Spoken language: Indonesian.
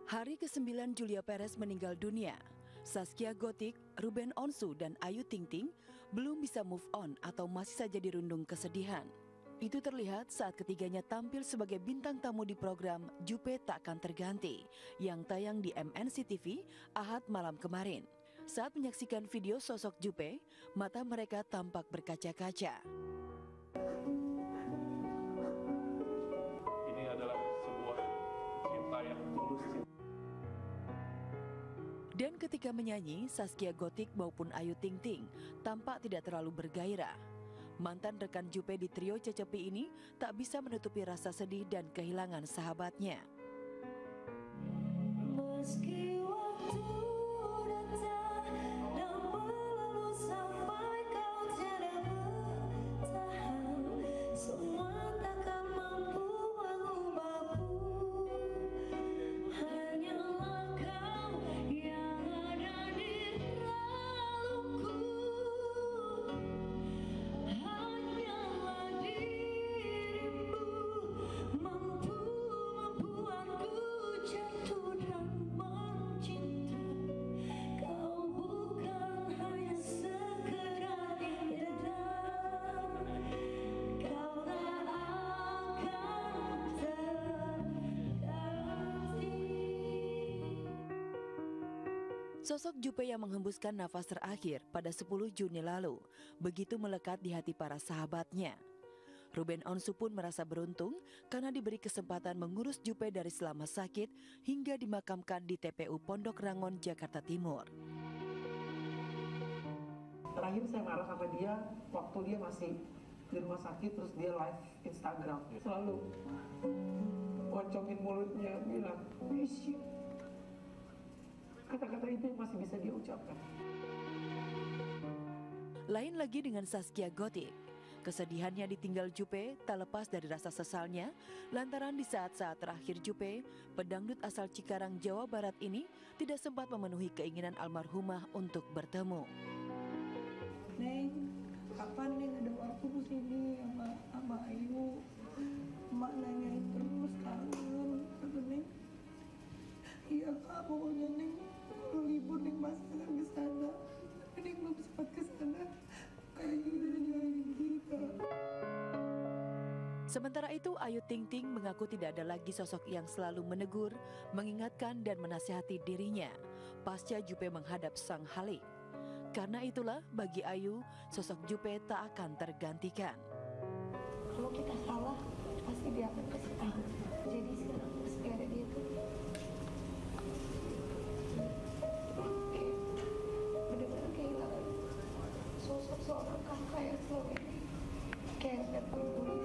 Hari ke-9 Julia Perez meninggal dunia. Zaskia Gotik, Ruben Onsu, dan Ayu Ting Ting belum bisa move on atau masih saja dirundung kesedihan. Itu terlihat saat ketiganya tampil sebagai bintang tamu di program Jupe Takkan Terganti yang tayang di MNC TV Ahad malam kemarin. Saat menyaksikan video sosok Jupe, mata mereka tampak berkaca-kaca. Ini adalah sebuah cinta yang tulus. Dan ketika menyanyi, Zaskia Gotik maupun Ayu Ting Ting tampak tidak terlalu bergairah. Mantan rekan Jupe di trio Cecepi ini tak bisa menutupi rasa sedih dan kehilangan sahabatnya. Meski waktu datang dan berlalu sampai kau tiada bertahan, semua takkan mampu mengubahku. Hanyalah kau yang ada di relungku. Hanyalah dirimu mampu membuatku jatuh dan mencinta. Kau bukan hanya sekedar indah, kau tak akan terganti. Sosok Jupe yang menghembuskan nafas terakhir pada 10 Juni lalu begitu melekat di hati para sahabatnya. Ruben Onsu pun merasa beruntung karena diberi kesempatan mengurus Jupe dari selama sakit hingga dimakamkan di TPU Pondok Rangon, Jakarta Timur. Terakhir saya marah sama dia waktu dia masih di rumah sakit, terus dia live Instagram, selalu goncongin mulutnya, bilang miss you. Kata-kata itu masih bisa dia ucapkan. Lain lagi dengan Zaskia Gotik. Kesedihannya ditinggal Jupe tak lepas dari rasa sesalnya lantaran di saat-saat terakhir Jupe, pedangdut asal Cikarang, Jawa Barat ini tidak sempat memenuhi keinginan almarhumah untuk bertemu. Neng, kapan Neng ada waktu kesini sama Ayu? Emak nanyain terus, kangen sama Neng. Iya Kak, pokoknya Neng libur Neng pasti akan ke sana. Tapi Neng belum sempat ke sana. Ayu udah nyariin kita. Sementara itu, Ayu Ting Ting mengaku tidak ada lagi sosok yang selalu menegur, mengingatkan dan menasihati dirinya pasca Jupe menghadap sang halik. Karena itulah bagi Ayu, sosok Jupe tak akan tergantikan. Kalau kita salah, pasti dia akan kasih tahu. Jadi sekarang meski ada dia tuh, benar-benar kehilangan sosok seorang kakak yang selama ini kayak datang dulu.